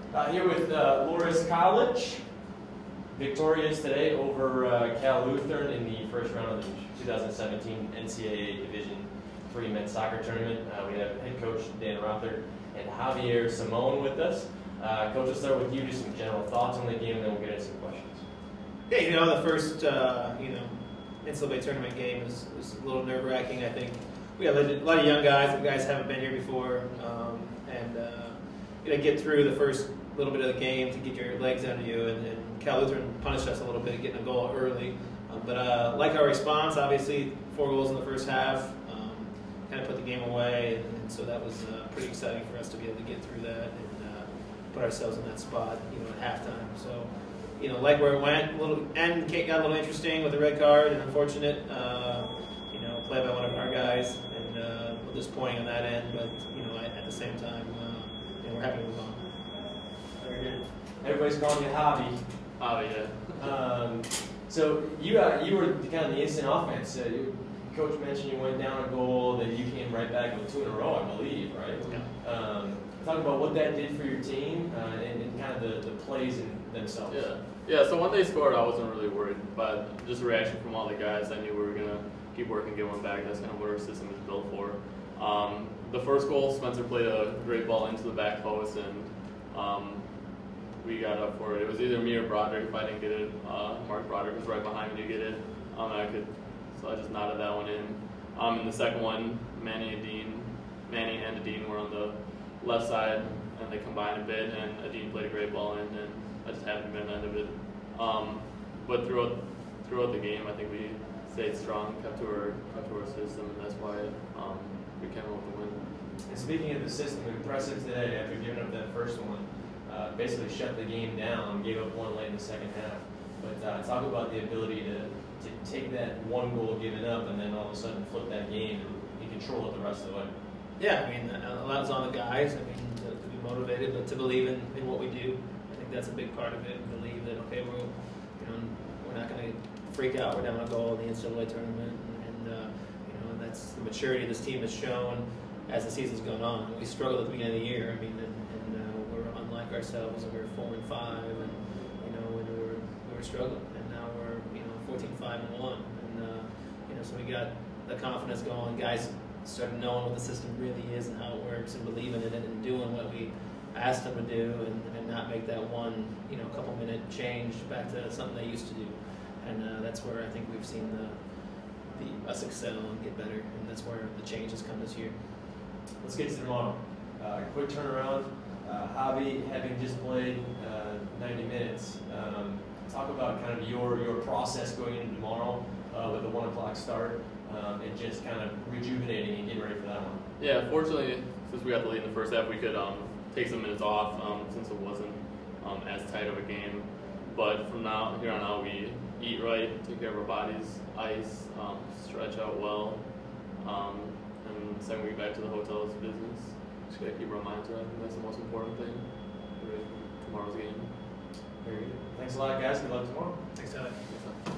Here with Loras College, victorious today over Cal Lutheran in the first round of the 2017 NCAA Division III men's soccer tournament. We have head coach Dan Rother and Javier Simon with us. Coach, let's start with you. Just some general thoughts on the game, and then we'll get into some questions. Yeah, the first NCAA tournament game was a little nerve-wracking. I think we have a lot of young guys. The guys haven't been here before, get through the first little bit of the game to get your legs under you. And Cal Lutheran punished us a little bit, getting a goal early. But like our response, obviously 4 goals in the first half, kind of put the game away, and so that was pretty exciting for us to be able to get through that and put ourselves in that spot, at halftime. So, like where it went, and Kate got a little interesting with the red card, and unfortunate, play by one of our guys, and a little disappointing on that end. But at the same time, we're happy to move on. Very good. Everybody's calling you Javi. Javi, yeah. So you were kind of the instant offense. Coach mentioned you went down a goal, then you came right back with 2 in a row, I believe, right? Yeah. Talk about what that did for your team and kind of the plays in themselves. Yeah. So when they scored, I wasn't really worried, but just a reaction from all the guys, I knew we were gonna keep working, get one back. That's kind of what our system is built for. The first goal, Spencer played a great ball into the back post, and we got up for it. It was either me or Broderick. If I didn't get it, Mark Broderick was right behind me to get it. So I just nodded that one in. And the second one, Manny and Adine were on the left side, and they combined a bit, and Adine played a great ball in, and I just happened to be on the end of it. But throughout the game, I think we stayed strong, kept to our system, and that's why we came out with the win. And speaking of the system, impressive today after giving up that first one. Basically shut the game down, gave up one late in the second half. But talk about the ability to take that one goal given up and then all of a sudden flip that game and control it the rest of the way. Yeah, a lot is on the guys. To be motivated, but to believe in what we do. I think that's a big part of it. Believe that we're not going to freak out. We're down a goal in the NCAA tournament, and that's the maturity this team has shown as the season's gone on. We struggled at the beginning of the year. We're unlike ourselves, and we were 4-5, and we were struggling, and now we're 14-5-1, and so we got the confidence going. Guys started knowing what the system really is and how it works, and believing in it, and doing what we asked them to do, and not make that one couple minute change back to something they used to do. And that's where I think we've seen us excel and get better, and that's where the change has come this year. Let's get to tomorrow. Quick turnaround. Javi, having just played 90 minutes, talk about kind of your process going into tomorrow with the 1 o'clock start and just kind of rejuvenating and getting ready for that one. Yeah, fortunately, since we got the lead in the first half, we could take some minutes off since it wasn't as tight of a game. But from here on out, we eat right, take care of our bodies, ice, stretch out well, and second week back to the hotel is business. Just gotta keep our minds right. I think that's the most important thing for tomorrow's game. Very good. Thanks a lot, guys. Good luck tomorrow. Thanks, Alex.